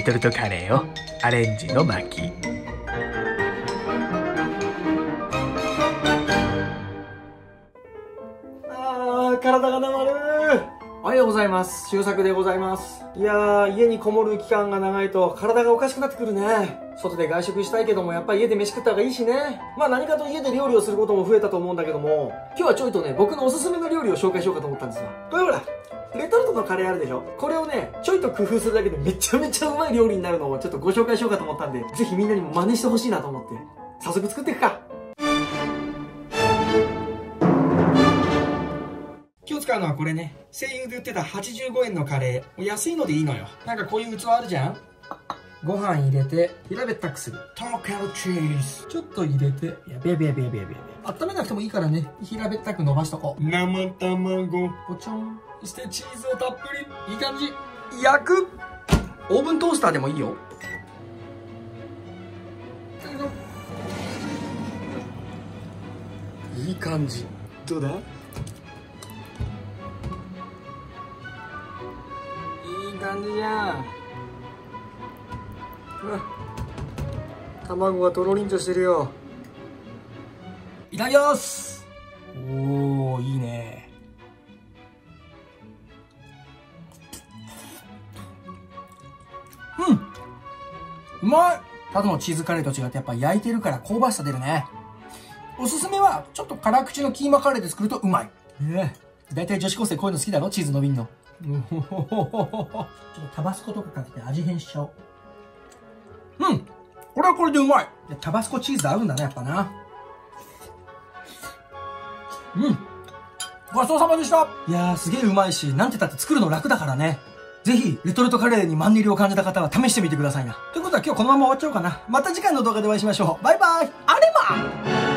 トルトカレーをアレンジの巻。 体がなまる。おはようございます。周作でございます。いやー、家にこもる期間が長いと体がおかしくなってくるね。外で外食したいけども、やっぱり家で飯食った方がいいしね。まあ何かと家で料理をすることも増えたと思うんだけども、今日はちょいとね、僕のおすすめの料理を紹介しようかと思ったんですよ。これほら、レトルトのカレーあるでしょ。これをね、ちょいと工夫するだけでめちゃめちゃうまい料理になるのをちょっとご紹介しようかと思ったんで、ぜひみんなにも真似してほしいなと思って、早速作っていくか。今日使うのはこれね。声優で売ってた85円のカレー。安いのでいいのよ。なんかこういう器あるじゃん。ご飯入れて、平べったくする。トーカルチーズ。ちょっと入れて、やべやべやべやべやべ。温めなくてもいいからね。平べったく伸ばしとこう。生卵。ポチョン。そしてチーズをたっぷり。いい感じ。焼く。オーブントースターでもいいよ。いい感じ。どうだ？いい感じじゃん。卵がとろりんとしてるよ。いただきます。おー、いいね。うまい。ただのチーズカレーと違ってやっぱ焼いてるから香ばしさ出るね。おすすめはちょっと辛口のキーマカレーで作るとうまい。だいたい女子高生こういうの好きだろ、チーズ伸びんの。ちょっとタバスコとかかけて味変しちゃおう。これはこれでうまい。タバスコチーズ合うんだね、やっぱな。ごちそうさまでした。いやー、すげえうまいし、なんて言ったって作るの楽だからね。ぜひ、レトルトカレーにマンネリを感じた方は試してみてくださいな。ということは今日このまま終わっちゃおうかな。また次回の動画でお会いしましょう。バイバイ。あれま